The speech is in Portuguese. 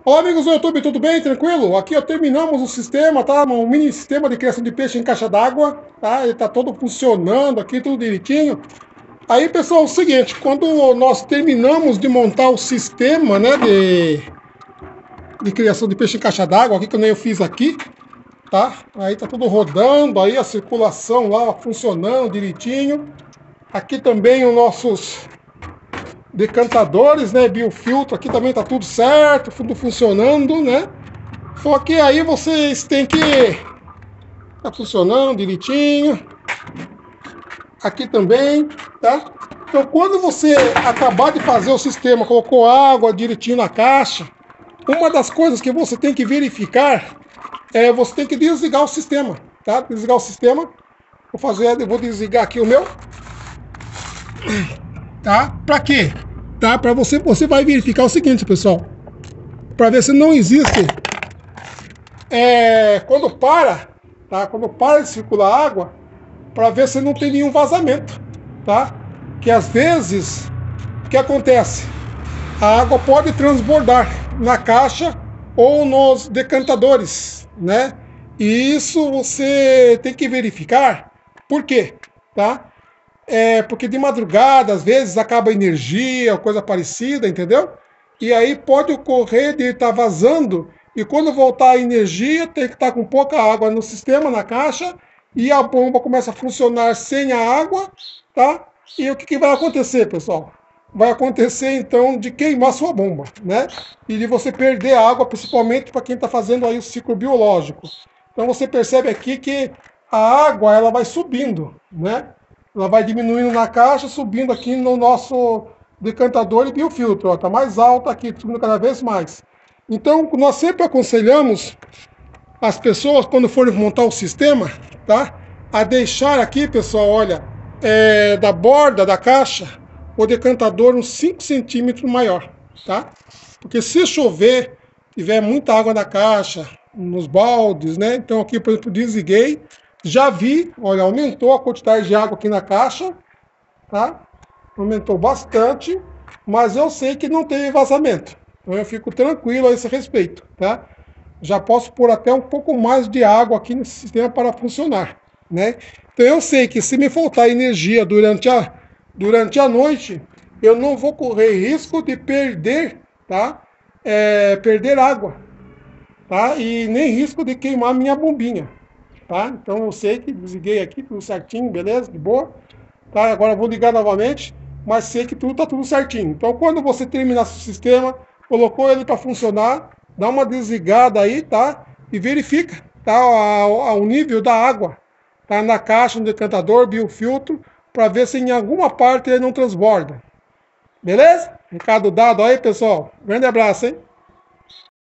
Olá amigos do YouTube, tudo bem? Tranquilo? Aqui terminamos o sistema, tá? Um mini sistema de criação de peixe em caixa d'água, tá? Ele tá todo funcionando aqui, tudo direitinho. Aí pessoal, é o seguinte, quando nós terminamos de montar o sistema, né, de criação de peixe em caixa d'água, aqui que nem eu fiz aqui, tá? Aí tá tudo rodando, aí a circulação lá funcionando direitinho. Aqui também os nossos decantadores, né, biofiltro, aqui também tá tudo certo, tudo funcionando, né? Só que aí vocês têm que tá funcionando direitinho. Aqui também, tá? Então quando você acabar de fazer o sistema, colocou água direitinho na caixa, uma das coisas que você tem que verificar é você tem que desligar o sistema, tá? Desligar o sistema. Vou desligar aqui o meu. Tá? Para quê? Tá? Para você vai verificar o seguinte, pessoal, para ver se não existe quando para, tá? Quando para de circular água, para ver se não tem nenhum vazamento, tá? Que às vezes o que acontece? A água pode transbordar na caixa ou nos decantadores, né? E isso você tem que verificar. Por quê? Tá? Porque de madrugada, às vezes, acaba a energia, coisa parecida, entendeu? E aí pode ocorrer de estar vazando, e quando voltar a energia, tem que estar com pouca água no sistema, na caixa, e a bomba começa a funcionar sem a água, tá? E o que vai acontecer, pessoal? Vai acontecer, então, de queimar sua bomba, né? E de você perder água, principalmente para quem está fazendo aí o ciclo biológico. Então você percebe aqui que a água, ela vai subindo, né? Ela vai diminuindo na caixa, subindo aqui no nosso decantador e biofiltro. Está mais alta aqui, subindo cada vez mais. Então, nós sempre aconselhamos as pessoas, quando forem montar o sistema, tá? A deixar aqui, pessoal, olha, da borda da caixa, o decantador uns 5 centímetros maior, tá? Porque se chover, tiver muita água na caixa, nos baldes, né? Então aqui, por exemplo, desliguei. Já vi, olha, aumentou a quantidade de água aqui na caixa, tá? Aumentou bastante, mas eu sei que não teve vazamento. Então eu fico tranquilo a esse respeito, tá? Já posso pôr até um pouco mais de água aqui nesse sistema para funcionar, né? Então eu sei que se me faltar energia durante a noite, eu não vou correr risco de perder, tá? Perder água, tá? E nem risco de queimar minha bombinha. Tá? Então eu sei que desliguei aqui tudo certinho, beleza? De boa. Tá? Agora eu vou ligar novamente, mas sei que tudo tá tudo certinho. Então quando você terminar seu sistema, colocou ele para funcionar, dá uma desligada aí, tá? E verifica, tá? O nível da água, tá? Na caixa, no decantador, biofiltro, para ver se em alguma parte ele não transborda. Beleza? Recado dado aí, pessoal. Grande abraço, hein?